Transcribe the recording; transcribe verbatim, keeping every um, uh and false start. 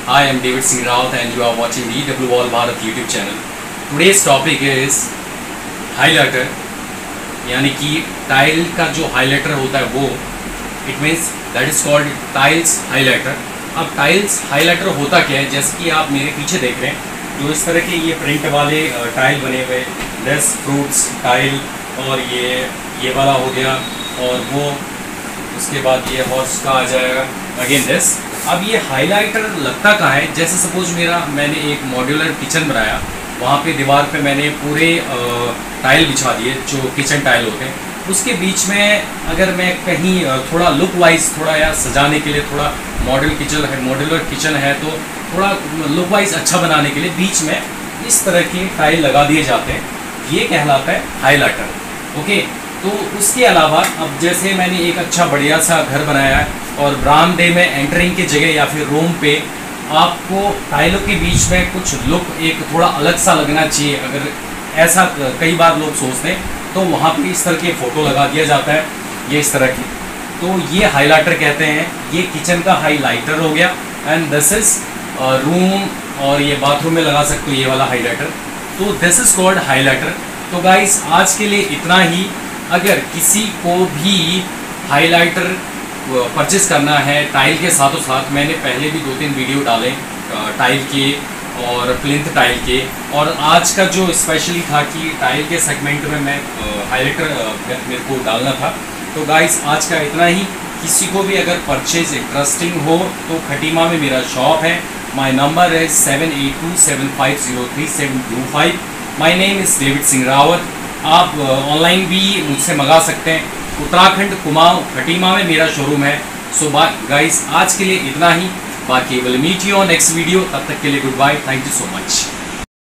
Hi, I'm David Singh Rawat and you are watching the W Wall Bharat YouTube channel. Today's topic is highlighter, यानी कि tile का जो highlighter होता है वो it means that is called tiles highlighter. अब tiles highlighter होता क्या है, जैसे कि आप मेरे पीछे देख रहे हैं जो इस तरह के ये प्रिंट वाले टाइल बने हुए, दस फ्रूट्स टाइल और ये ये वाला हो गया और वो उसके बाद ये हॉर्स का आ जाएगा अगेन दिस। अब ये हाइलाइटर लगता कहाँ है, जैसे सपोज मेरा मैंने एक मॉड्यूलर किचन बनाया, वहाँ पे दीवार पे मैंने पूरे टाइल बिछा दिए जो किचन टाइल होते हैं, उसके बीच में अगर मैं कहीं थोड़ा लुक वाइज थोड़ा या सजाने के लिए थोड़ा मॉडल किचन है मॉड्यूलर किचन है तो थोड़ा लुक वाइज अच्छा बनाने के लिए बीच में इस तरह के टाइल लगा दिए जाते हैं, ये कहलाता है हाइलाइटर। ओके, तो उसके अलावा अब जैसे मैंने एक अच्छा बढ़िया सा घर बनाया है और बरामदे में एंटरिंग की जगह या फिर रूम पे आपको टाइलों के बीच में कुछ लुक एक थोड़ा अलग सा लगना चाहिए, अगर ऐसा कई बार लोग सोचते हैं तो वहाँ पे इस तरह के फ़ोटो लगा दिया जाता है, ये इस तरह की, तो ये हाइलाइटर कहते हैं। ये किचन का हाइलाइटर हो गया एंड दिस इज़ रूम और ये बाथरूम में लगा सकते हो ये वाला हाइलाइटर, तो दिस इज़ कॉल्ड हाइलाइटर। तो गाइस आज के लिए इतना ही। अगर किसी को भी हाइलाइटर परचेस करना है टाइल के साथों साथ, मैंने पहले भी दो तीन वीडियो डाले टाइल के और प्लिंथ टाइल के, और आज का जो स्पेशली था कि टाइल के सेगमेंट में मैं हाइलाइटर मेरे को डालना था। तो गाइस आज का इतना ही। किसी को भी अगर परचेज इंटरेस्टिंग हो तो खटीमा में मेरा शॉप है। माय नंबर है seven eight two seven five zero three seven two five. My name is David Singh Rawat. आप ऑनलाइन भी मुझसे मंगा सकते हैं। उत्तराखंड कुमाऊं खटीमा में मेरा शोरूम है। सो बाय गाइस, आज के लिए इतना ही। बाकी will meet you on next video. तब तक के लिए goodbye, thank you so much.